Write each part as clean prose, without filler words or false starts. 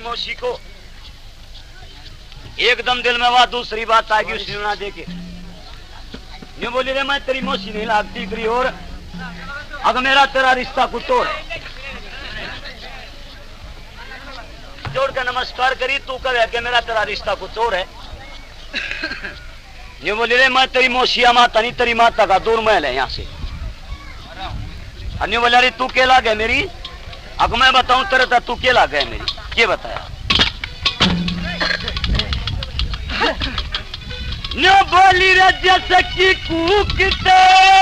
मौसी को एकदम दिल में बात, दूसरी बात आएगी उसने ना देखे यूं बोली रे मैं तेरी मौसी नहीं लागती करी और अगर मेरा तेरा रिश्ता कुछ तोड़ जोड़ के नमस्कार करी तू कहे कि मेरा तेरा रिश्ता कुछ और है। ये बोली रे मैं तेरी मौसिया माता नहीं तेरी माता का दूर महल है यहाँ से। अन्य बोला रे तू के लाग है मेरी, अब मैं बताऊं तेरे तो तू के लाग है मेरी, ये बताया न बोली रे जैसे की कूकते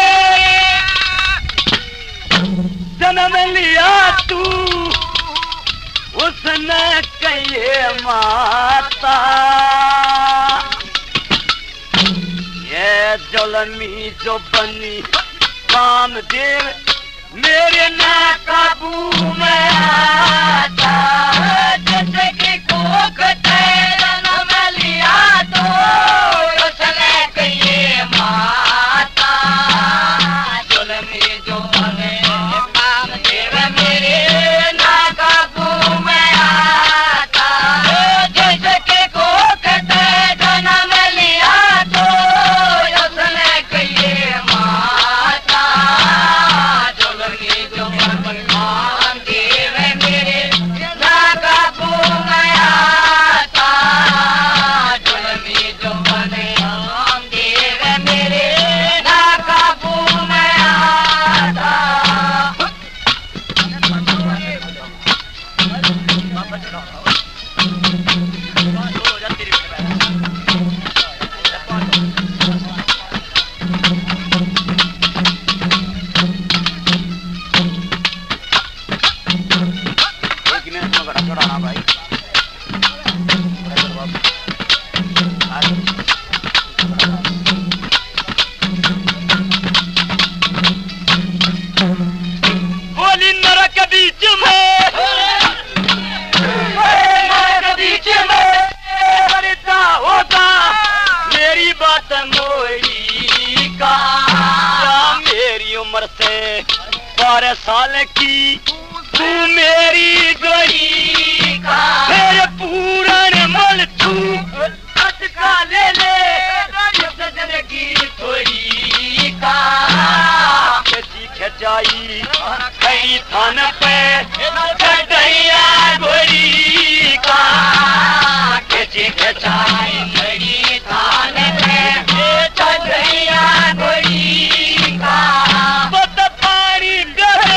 जन्म लिया तू उसने कहे माता ये जुल्मी जो बनी कामदेव मेरे ना काबू में आता जैसे कि कोकते जन्म लिया तो उसने कहे माता जुल्मी जो बनी कामदेव मेरे ना काबू में आता जैसे कि कोकते जन्म लिया तो उसने कहे माता जुल्मी जो बनी कामदेव मेरे ना काबू में आता जुल्मी जो बनी कामदेव मेरे ना काबू में आता। भाई बोली नरक बीच में बीच में करता होगा मेरी बात मोरी का मेरी उम्र से 12 साल की तू मेरी गई का मेरे पूरन मल तू अटका ले ले सजन की थोड़ी का खची खचाई कई थान पे चढ़ैया गोरी का खची खचाई कई थान पे चढ़ैया गोरी का बद पानी गए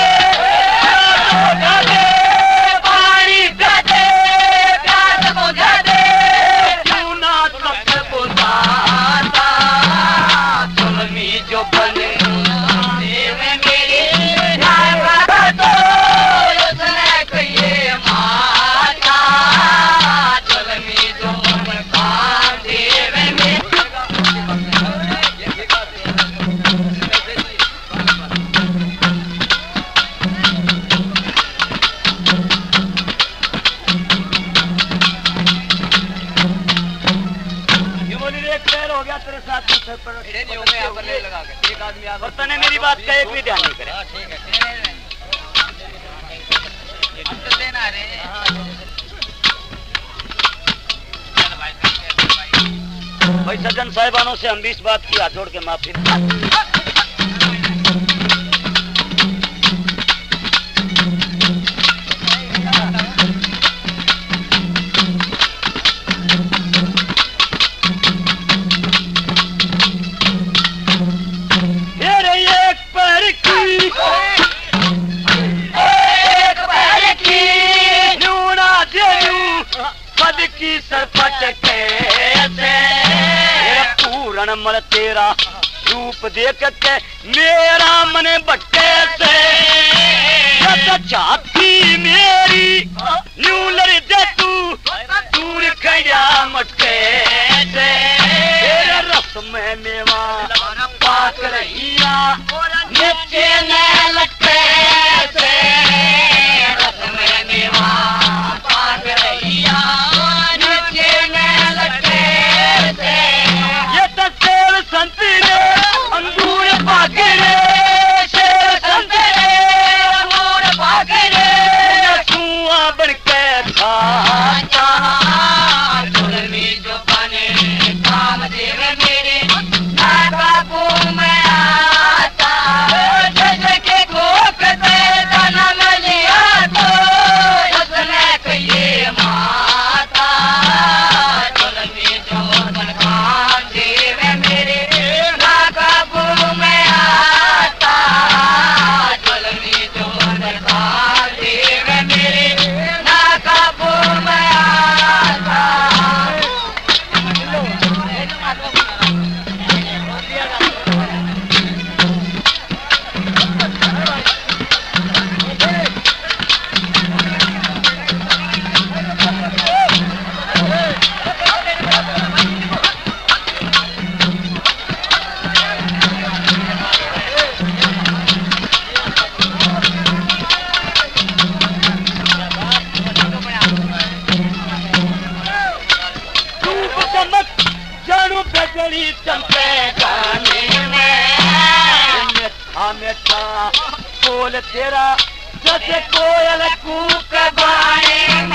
जो बने देव मेरे तो उसने कहिए माता जुल्मी जो मन का देव में हो गया तेरे साथ एक आदमी और तने मेरी बात का एक भी ध्यान नहीं करे। भाई सज्जन साहिबानों से हम भी इस बात की हाथ जोड़ के माफी की सरपट कैसे पूर्ण मल तेरा रूप देख के मेरा मन भटके से चाहती मेरी न्यू लड़ दे तू दूर खड़ा मटके से रस में मेवा पाक रहिया नीचे न लटके से रस में मेवा पाक रहिया संतरे अंगूर पाकरे शेर संतरे अंगूर पाकरे सुआ बन के था बोल तेरा जैसे कोयल कूक गाए